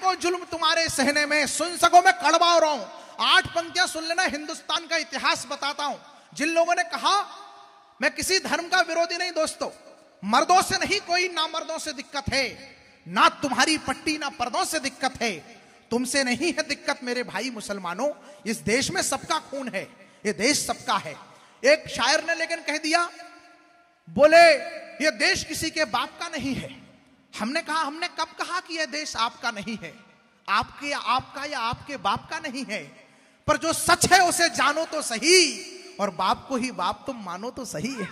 हमको जुल्म तुम्हारे सहने में। सुन सको मैं कड़वा हो रहा हूं। 8 पंक्तियां सुन लेना, हिंदुस्तान का इतिहास बताता हूं। जिन लोगों ने कहा मैं किसी धर्म का विरोधी नहीं दोस्तों, मर्दों से नहीं कोई ना मर्दों से दिक्कत है, ना तुम्हारी पट्टी ना पर्दों से दिक्कत है, तुमसे नहीं है दिक्कत मेरे भाई मुसलमानों। इस देश में सबका खून है, ये देश सबका है। एक शायर ने लेकिन कह दिया, बोले ये देश किसी के बाप का नहीं है। हमने कहा, हमने कब कहा कि यह देश आपका नहीं है? आपके या आपका या आपके बाप का नहीं है, पर जो सच है उसे जानो तो सही, और बाप को ही बाप तुम मानो तो सही है।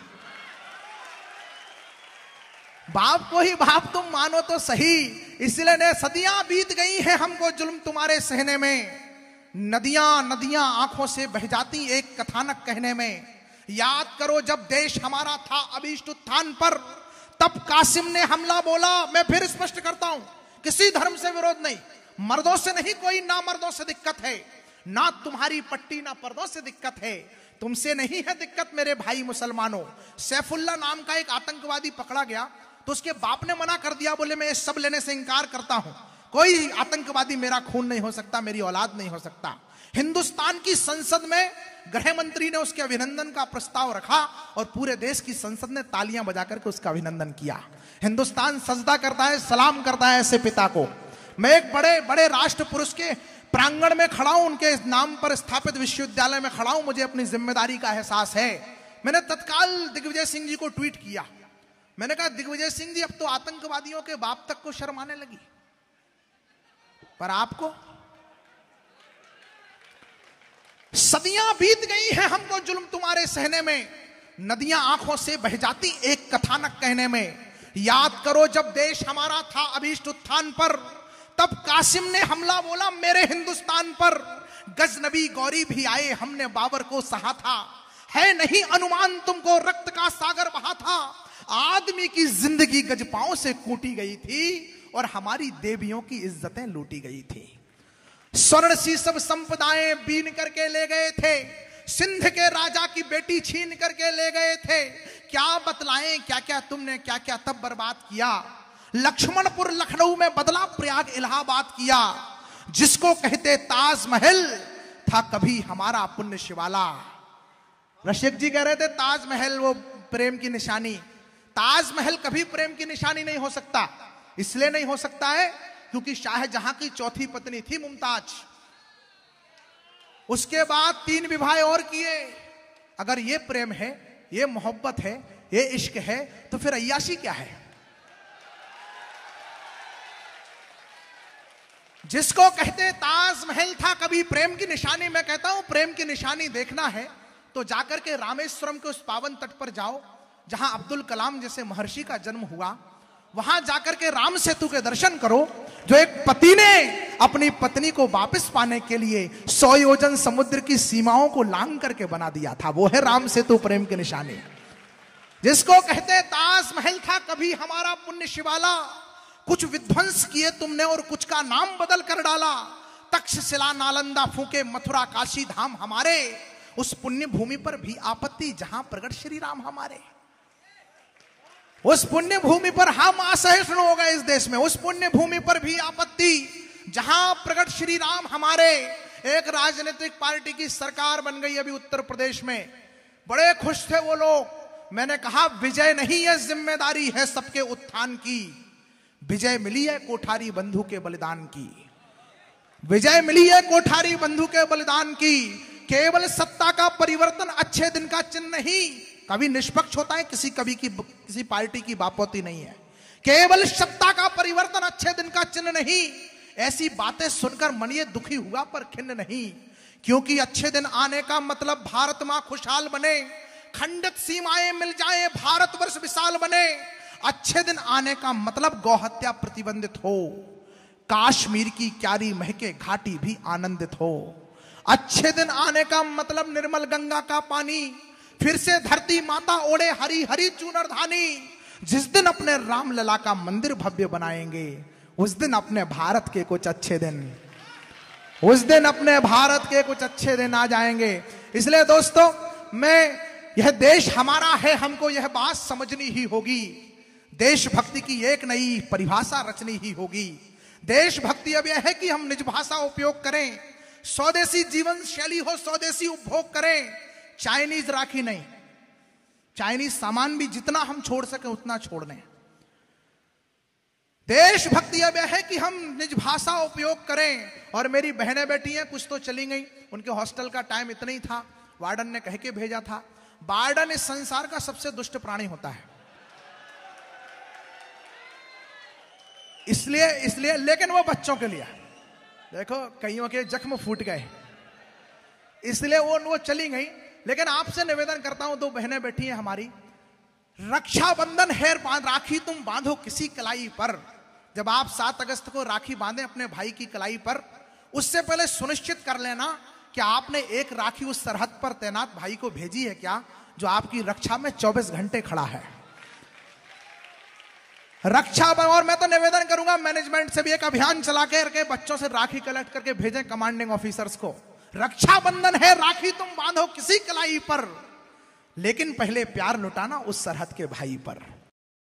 बाप को ही बाप तुम मानो तो सही। इसलिए ने सदियां बीत गई हैं हमको जुल्म तुम्हारे सहने में। नदियां नदियां आंखों से बह जाती एक कथानक कहने में। याद करो जब देश हमारा था अभीष्ट उत्थान पर, तब कासिम ने हमला बोला। मैं फिर स्पष्ट करता हूं, किसी धर्म से विरोध नहीं, मर्दों से नहीं कोई ना मर्दों से दिक्कत है, ना तुम्हारी पट्टी ना पर्दों से दिक्कत है, तुमसे नहीं है दिक्कत मेरे भाई मुसलमानों। सैफुल्ला नाम का एक आतंकवादी पकड़ा गया तो उसके बाप ने मना कर दिया, बोले मैं ये सब लेने से इंकार करता हूं, कोई आतंकवादी मेरा खून नहीं हो सकता, मेरी औलाद नहीं हो सकता। हिंदुस्तान की संसद में गृह मंत्री ने उसके अभिनंदन का प्रस्ताव रखा और पूरे देश की संसद ने तालियां बजा करके उसका अभिनंदन किया। हिंदुस्तान सजदा करता है, सलाम करता है ऐसे पिता को। मैं एक बड़े बड़े राष्ट्र पुरुष के प्रांगण में खड़ा हूं, उनके नाम पर स्थापित विश्वविद्यालय में खड़ा हूं, मुझे अपनी जिम्मेदारी का एहसास है। मैंने तत्काल दिग्विजय सिंह जी को ट्वीट किया। मैंने कहा, दिग्विजय सिंह जी अब तो आतंकवादियों के बाप तक को शर्म आने लगी, पर आपको सदियां बीत गई हैं हमको जुल्म तुम्हारे सहने में। नदियां आंखों से बह जाती एक कथानक कहने में। याद करो जब देश हमारा था अभीष्ट उत्थान पर, तब कासिम ने हमला बोला मेरे हिंदुस्तान पर। गजनबी गौरी भी आए, हमने बाबर को सहा था, है नहीं अनुमान तुमको रक्त का सागर बहा था। आदमी की जिंदगी गजपाओं से कूटी गई थी और हमारी देवियों की इज्जतें लूटी गई थी। स्वर्ण सी सब संपदाएं बीन करके ले गए थे, सिंध के राजा की बेटी छीन करके ले गए थे। क्या बतलाएं क्या क्या तुमने क्या क्या तब बर्बाद किया। लक्ष्मणपुर लखनऊ में बदला, प्रयाग इलाहाबाद किया। जिसको कहते ताजमहल था कभी हमारा पुण्य शिवाला। रशिक जी कह रहे थे ताजमहल वो प्रेम की निशानी। ताजमहल कभी प्रेम की निशानी नहीं हो सकता। इसलिए नहीं हो सकता है क्योंकि शाहजहां की चौथी पत्नी थी मुमताज, उसके बाद 3 विवाह और किए। अगर ये प्रेम है, ये मोहब्बत है, ये इश्क है, तो फिर अय्याशी क्या है? जिसको कहते ताजमहल था कभी प्रेम की निशानी, मैं कहता हूं प्रेम की निशानी देखना है तो जाकर के रामेश्वरम के उस पावन तट पर जाओ जहां अब्दुल कलाम जैसे महर्षि का जन्म हुआ। वहां जाकर के राम सेतु के दर्शन करो, जो एक पति ने अपनी पत्नी को वापस पाने के लिए 100 योजन समुद्र की सीमाओं को लांग करके बना दिया था। वो है राम सेतु, प्रेम की निशानी। जिसको कहते ताजमहल था कभी हमारा पुण्य शिवाला। कुछ विध्वंस किए तुमने और कुछ का नाम बदल कर डाला। तक्षशिला नालंदा फूके मथुरा काशी धाम हमारे। उस पुण्य भूमि पर भी आपत्ति जहां प्रगट श्री राम हमारे। उस पुण्य भूमि पर हम असहिष्णु हो गए इस देश में। उस पुण्य भूमि पर भी आपत्ति जहां प्रगट श्री राम हमारे। एक राजनीतिक पार्टी की सरकार बन गई अभी उत्तर प्रदेश में, बड़े खुश थे वो लोग। मैंने कहा विजय नहीं है, जिम्मेदारी है सबके उत्थान की। विजय मिली है कोठारी बंधु के बलिदान की। विजय मिली है कोठारी बंधु के बलिदान की। केवल सत्ता का परिवर्तन अच्छे दिन का चिन्ह नहीं, कभी निष्पक्ष होता है, किसी पार्टी की बापोती नहीं है। केवल सत्ता का परिवर्तन अच्छे दिन का चिन्ह नहीं। ऐसी बातें सुनकर मन ये दुखी हुआ पर खिन्न नहीं, क्योंकि अच्छे दिन आने का मतलब भारत मां खुशहाल बने, खंडित सीमाएं मिल जाएं, भारतवर्ष विशाल बने। अच्छे दिन आने का मतलब गौहत्या प्रतिबंधित हो, काश्मीर की क्यारी महके, घाटी भी आनंदित हो। अच्छे दिन आने का मतलब निर्मल गंगा का पानी फिर से धरती माता ओढ़े हरी हरी चूनर धानी। जिस दिन अपने रामलला का मंदिर भव्य बनाएंगे, उस दिन अपने भारत के कुछ अच्छे दिन, उस दिन अपने भारत के कुछ अच्छे दिन आ जाएंगे। इसलिए दोस्तों, यह देश हमारा है, हमको यह बात समझनी ही होगी। देशभक्ति की एक नई परिभाषा रचनी ही होगी। देशभक्ति अब यह है कि हम निज भाषा उपयोग करें, स्वदेशी जीवन शैली हो, स्वदेशी उपभोग करें, चाइनीज राखी नहीं। चाइनीज सामान भी जितना हम छोड़ सके उतना छोड़ दें। देशभक्ति अब यह है कि हम निज भाषा उपयोग करें। और मेरी बहनें बैठी हैं, कुछ तो चली गई, उनके हॉस्टल का टाइम इतना ही था, वार्डन ने कह के भेजा था। वार्डन इस संसार का सबसे दुष्ट प्राणी होता है, इसलिए लेकिन वो बच्चों के लिए, देखो कईयों के जख्म फूट गए, इसलिए वो चली गई। लेकिन आपसे निवेदन करता हूं, दो बहनें बैठी हैं हमारी, रक्षाबंधन है, राखी तुम बांधो किसी कलाई पर। जब आप 7 अगस्त को राखी बांधे अपने भाई की कलाई पर, उससे पहले सुनिश्चित कर लेना कि आपने एक राखी उस सरहद पर तैनात भाई को भेजी है क्या, जो आपकी रक्षा में 24 घंटे खड़ा है। रक्षा। और मैं तो निवेदन करूंगा मैनेजमेंट से भी एक अभियान चला के बच्चों से राखी कलेक्ट करके भेजें कमांडिंग ऑफिसर्स को। रक्षाबंधन है, राखी तुम बांधो किसी कलाई पर, लेकिन पहले प्यार लुटाना उस सरहद के भाई पर।